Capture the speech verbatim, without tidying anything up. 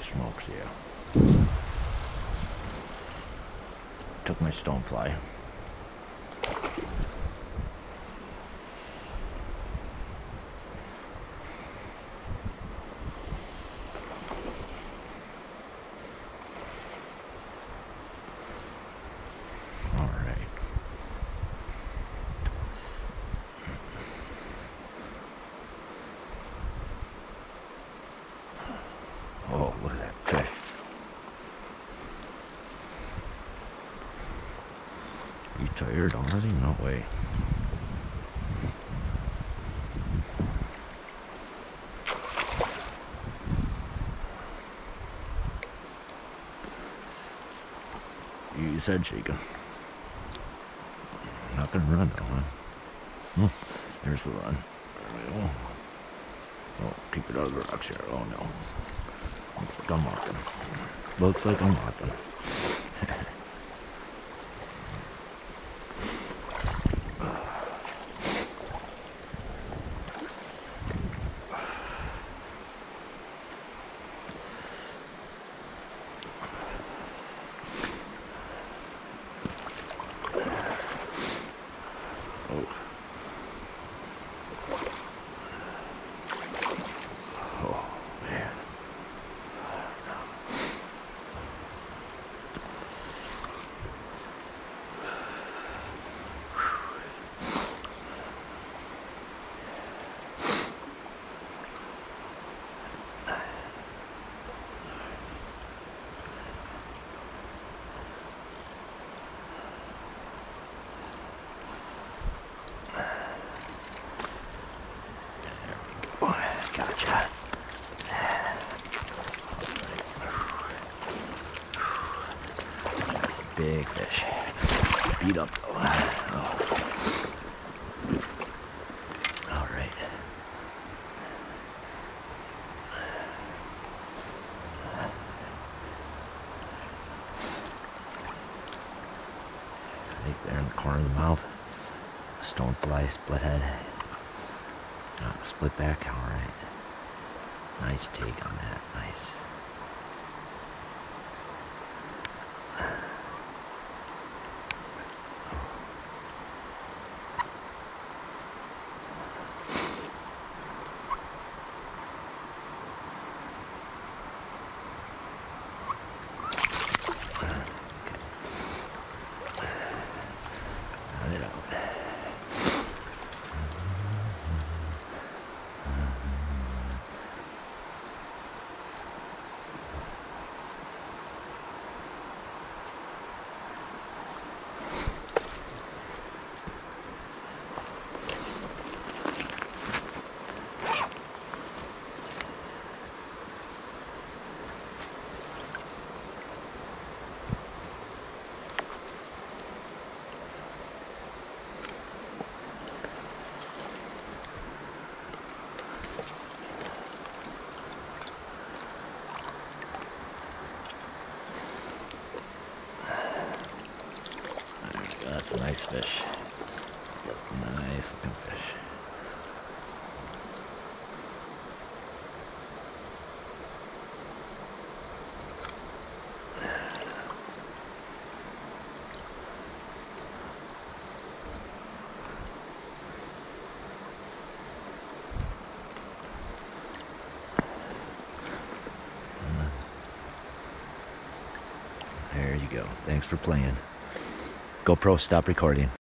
smokes, yeah. Took my stonefly. Oh, look at that fish. You tired already? No way. He's head shaking. Not gonna run though, huh? Oh, there's the run. There we go. Oh, keep it out of the rocks here. Oh no. Looks like I'm walking. Looks like I'm walking. Oh. Oh, man. Gotcha. That's a big fish. Beat up though. Oh. All right. Right there in the corner of the mouth. Stonefly, split head. Oh, split back, all right. Nice take on that, nice. Cut it out. That's a nice fish. That's a nice looking fish. There you go. Thanks for playing. GoPro, stop recording.